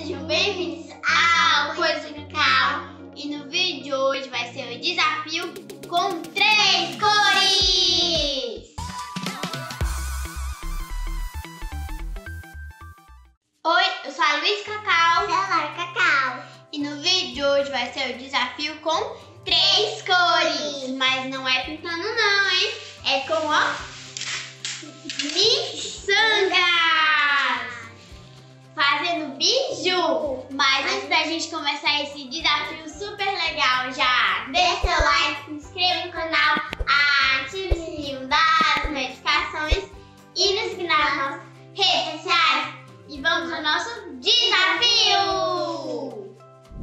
sejam bem-vindos ao Coisa do Cacau. E no vídeo de hoje vai ser o desafio com 3 cores. Oi, eu sou a Luísa Cacau. Eu sou a Laura Cacau. E no vídeo de hoje vai ser o desafio com 3 cores. Mas não é pintando não, hein? É com, ó, miçangas. Fazendo biju. Mas antes da gente começar esse desafio super legal, já deixa seu like, se inscreva no canal, ative o sininho das notificações e nos siga nas nossas redes sociais. E vamos ao nosso desafio!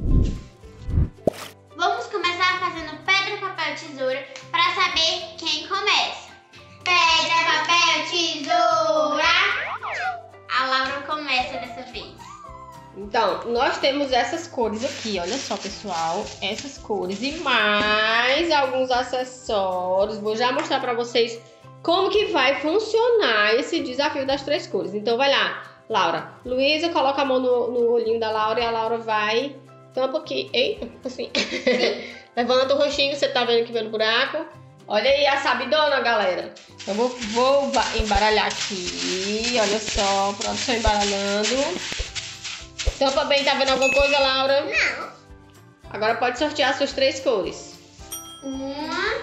Vamos começar fazendo pedra, papel, tesoura para saber quem começa. Pedra, papel, tesoura! A Laura começa dessa vez. Então, nós temos essas cores aqui, olha só, pessoal. Essas cores e mais alguns acessórios. Vou já mostrar pra vocês como que vai funcionar esse desafio das 3 cores. Então, vai lá, Laura. Luísa, coloca a mão no olhinho da Laura e a Laura vai... Tampa aqui, ei, assim. Levanta o rostinho, você tá vendo que vem no buraco. Olha aí a sabidona, galera. Eu vou embaralhar aqui. Olha só, pronto, estou embaralhando. Tampa bem, tá vendo alguma coisa, Laura? Não. Agora pode sortear as suas 3 cores. 1,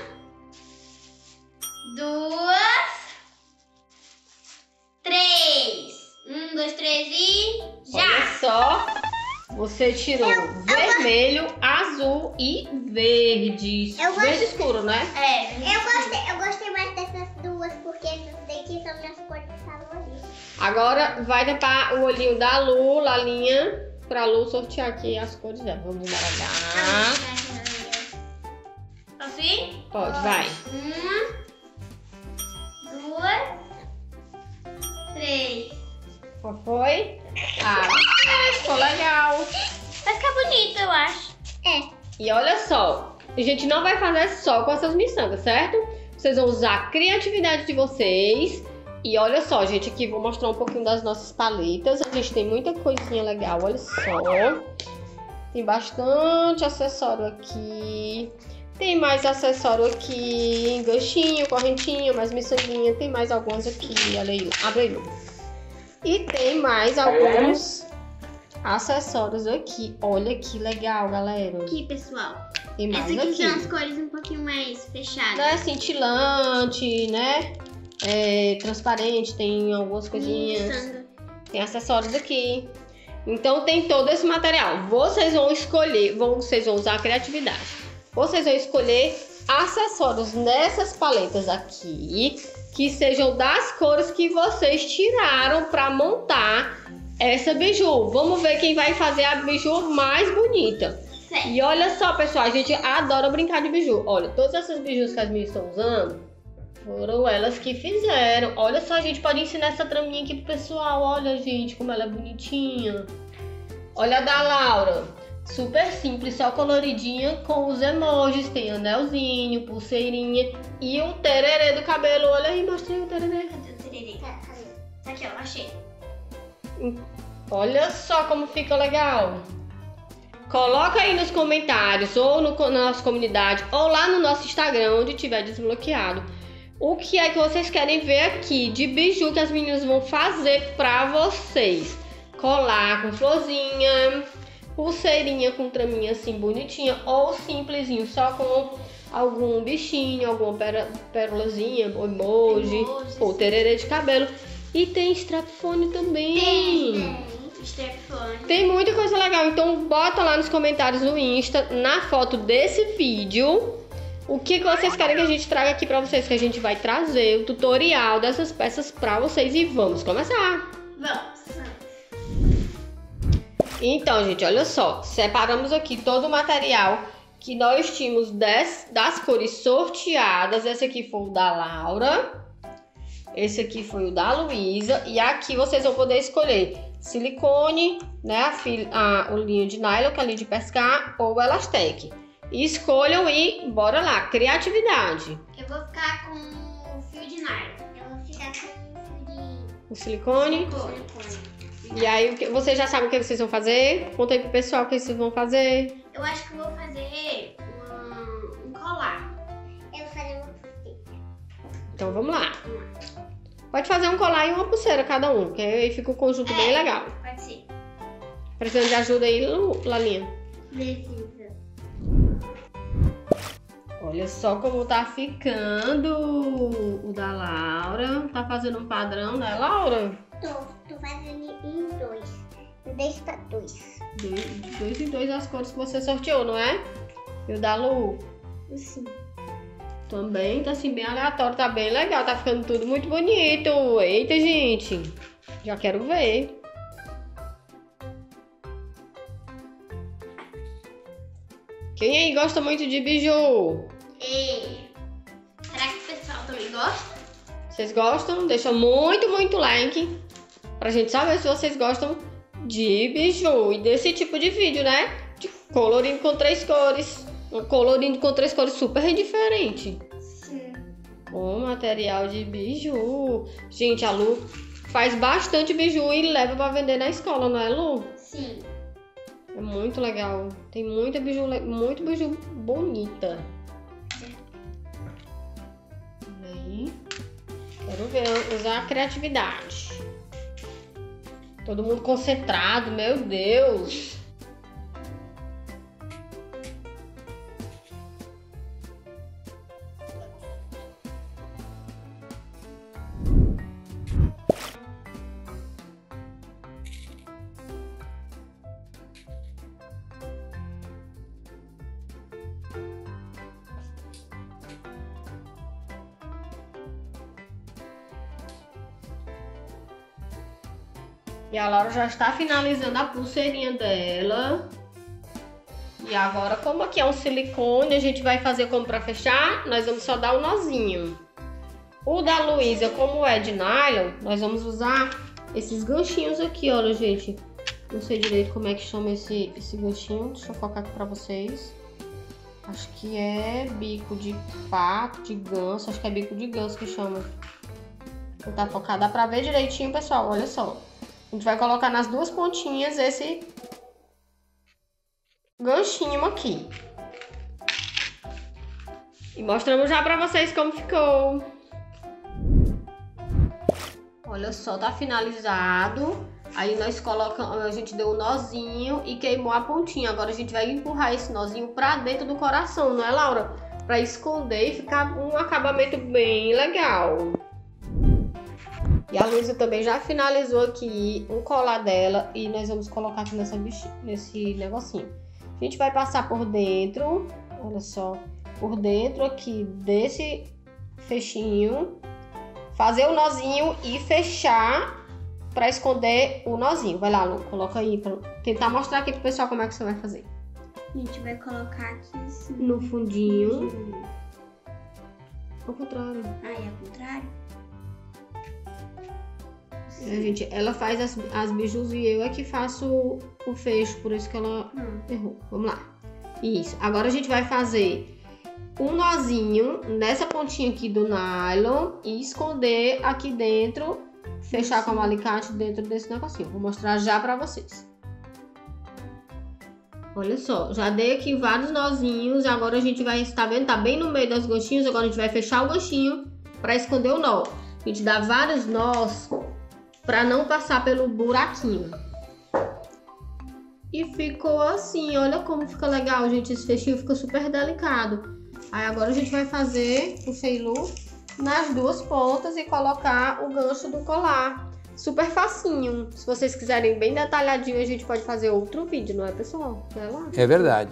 2, 3. 1, 2, 3 e já! Olha só, você tirou vermelho, azul e verde. Verde escuro, né? É. Eu gostei mais dessas duas, porque essas daqui são minhas cores favoritas. Agora vai tampar o olhinho da Lu, Lalinha, pra Lu sortear aqui as cores dela. Vamos embaralhar. Posso ir? Pode, vai. 1, 2, 3. Qual foi? Ah, ficou legal. Vai ficar bonito, eu acho. E olha só, a gente não vai fazer só com essas miçangas, certo? Vocês vão usar a criatividade de vocês. E olha só, gente, aqui vou mostrar um pouquinho das nossas paletas. A gente tem muita coisinha legal, olha só. Tem bastante acessório aqui. Tem mais acessório aqui, ganchinho, correntinha, mais miçanguinha. Tem mais algumas aqui, olha aí, abre aí. E tem mais alguns acessórios aqui. Olha que legal, galera. Aqui, pessoal. Tem mais Essa aqui aqui. são as cores um pouquinho mais fechadas. Né, cintilante, né? Transparente, tem algumas coisinhas. Miçanga. Tem acessórios aqui. Então tem todo esse material. Vocês vão escolher, vocês vão usar a criatividade. Vocês vão escolher acessórios nessas paletas aqui, que sejam das cores que vocês tiraram para montar essa biju. Vamos ver quem vai fazer a biju mais bonita. Certo. E olha só, pessoal, a gente adora brincar de biju. Olha, todas essas bijus que as meninas estão usando foram elas que fizeram. Olha só, a gente pode ensinar essa traminha aqui pro pessoal. Olha, gente, como ela é bonitinha. Olha a da Laura. Super simples, só coloridinha com os emojis. Tem anelzinho, pulseirinha e o tererê do cabelo. Olha aí, mostrei o tererê. Cadê o tererê? Tá aqui, ó, achei. Olha só como fica legal. Coloca aí nos comentários ou na nossa comunidade ou lá no nosso Instagram, onde tiver desbloqueado, o que é que vocês querem ver aqui de biju que as meninas vão fazer pra vocês. Colar com florzinha, pulseirinha com traminha assim bonitinha ou simplesinho, só com algum bichinho, alguma pérolazinha, emoji ou tererê de cabelo. E tem strapfone também. Tem muita coisa legal, então bota lá nos comentários no Insta, na foto desse vídeo, o que vocês querem que a gente traga aqui pra vocês, que a gente vai trazer o tutorial dessas peças pra vocês e vamos começar. Vamos. Então, gente, olha só, separamos aqui todo o material que nós tínhamos das cores sorteadas. Esse aqui foi o da Laura, esse aqui foi o da Luísa e aqui vocês vão poder escolher silicone, né, o linho de nylon, que é linho de pescar, ou elastec. Escolham e bora lá, criatividade. Eu vou ficar com o fio de nylon. Eu vou ficar com o fio de O silicone. Silicone. E aí, vocês já sabem o que vocês vão fazer? Conta aí pro pessoal o que vocês vão fazer. Eu acho que eu vou fazer um colar. Eu vou fazer uma pulseira. Então vamos lá. Pode fazer um colar e uma pulseira cada um, que aí fica um conjunto bem legal. Pode ser. Precisando de ajuda aí, Lalinha? Precisa. Olha só como tá ficando o da Laura. Tá fazendo um padrão, né, Laura? Tô fazendo em dois. Deixa pra dois. Dois em dois as cores que você sorteou, não é? E o da Lu? Sim. Também tá assim bem aleatório, tá bem legal, tá ficando tudo muito bonito. Eita, gente, já quero ver. Quem aí gosta muito de biju? E será que o pessoal também gosta? Vocês gostam? Deixa muito like pra gente saber se vocês gostam de biju e desse tipo de vídeo, né? De colorindo com 3 cores. Um colorindo com 3 cores super diferente. Sim. Com material de biju. Gente, a Lu faz bastante biju e leva pra vender na escola, não é, Lu? Sim. É muito legal. Tem muito biju bonita. Aí, quero ver, usar a criatividade. Todo mundo concentrado, meu Deus. E a Laura já está finalizando a pulseirinha dela. E agora, como aqui é um silicone, a gente vai fazer como para fechar, nós vamos só dar o nozinho. O da Luísa, como é de nylon, nós vamos usar esses ganchinhos aqui, olha, gente. Não sei direito como é que chama esse ganchinho, deixa eu focar aqui para vocês. Acho que é bico de pato, de ganso, acho que é bico de ganso que chama. Vou tá focado, dá pra ver direitinho, pessoal, olha só. A gente vai colocar nas duas pontinhas esse ganchinho aqui. E mostramos já pra vocês como ficou. Olha só, tá finalizado. Aí nós colocamos, a gente deu um nozinho e queimou a pontinha. Agora a gente vai empurrar esse nozinho pra dentro do coração, não é, Laura? Pra esconder e ficar um acabamento bem legal. E a Luísa também já finalizou aqui um colar dela e nós vamos colocar aqui nesse negocinho. A gente vai passar por dentro, olha só, por dentro aqui desse fechinho, fazer o nozinho e fechar para esconder o nozinho. Vai lá, Lu, coloca aí para tentar mostrar aqui pro pessoal como é que você vai fazer. A gente vai colocar aqui assim. No fundinho. Ao contrário. Ah, é ao contrário? Gente, ela faz as bijus e eu é que faço o fecho, por isso que ela errou. Vamos lá. Isso. Agora a gente vai fazer um nozinho nessa pontinha aqui do nylon e esconder aqui dentro, fechar com o alicate dentro desse negocinho. Vou mostrar já pra vocês. Olha só, já dei aqui vários nozinhos. Agora a gente vai, tá vendo? Tá bem no meio das ganchinhos. Agora a gente vai fechar o ganchinho pra esconder o nó. A gente dá vários nós para não passar pelo buraquinho. E ficou assim, olha como fica legal, gente, esse fechinho fica super delicado. Aí agora a gente vai fazer o feilu nas duas pontas e colocar o gancho do colar. Super facinho. Se vocês quiserem bem detalhadinho, a gente pode fazer outro vídeo, não é, pessoal? Vai lá. É verdade.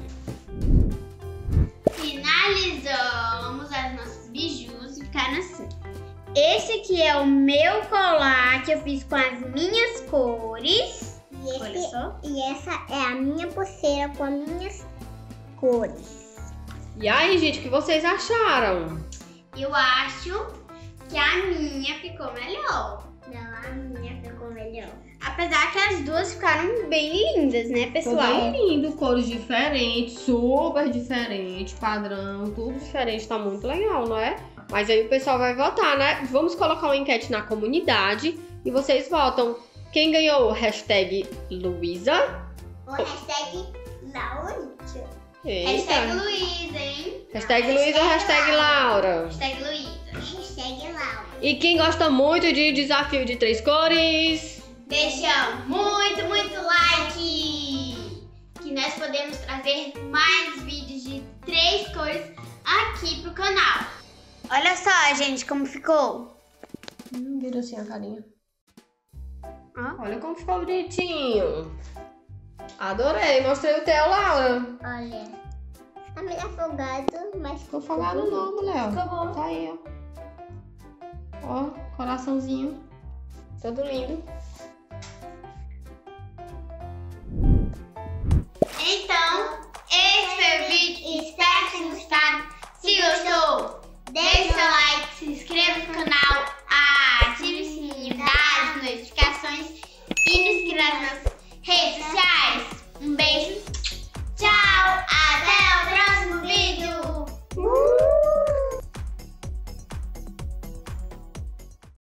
Finalizamos as nossas bijus e ficaram assim. Esse aqui é o meu colar que eu fiz com as minhas cores. Olha só. E essa é a minha pulseira com as minhas cores. E aí, gente, o que vocês acharam? Eu acho que a minha ficou melhor. Não, a minha ficou melhor. Apesar que as duas ficaram bem lindas, né, pessoal? Ficou bem lindo, cores diferentes, super diferentes, padrão, tudo diferente, tá muito legal, não é? Mas aí o pessoal vai votar, né? Vamos colocar uma enquete na comunidade e vocês votam Quem ganhou? Hashtag Luísa. O hashtag Laurita. Hashtag Luísa, hein? Hashtag Luísa ou hashtag Laura? Hashtag Luísa. Hashtag Laura. E quem gosta muito de desafio de 3 cores? Deixa muito like! Que nós podemos trazer mais vídeos de 3 cores aqui pro canal. Olha só, gente, como ficou. Vira assim a carinha. Ó. Olha como ficou bonitinho. Adorei. Mostrei o teu, Laura. Olha, tá meio afogado, mas Ficou afogado não, Léo. Ficou bom. Tá aí, ó. Ó, coraçãozinho. Todo lindo.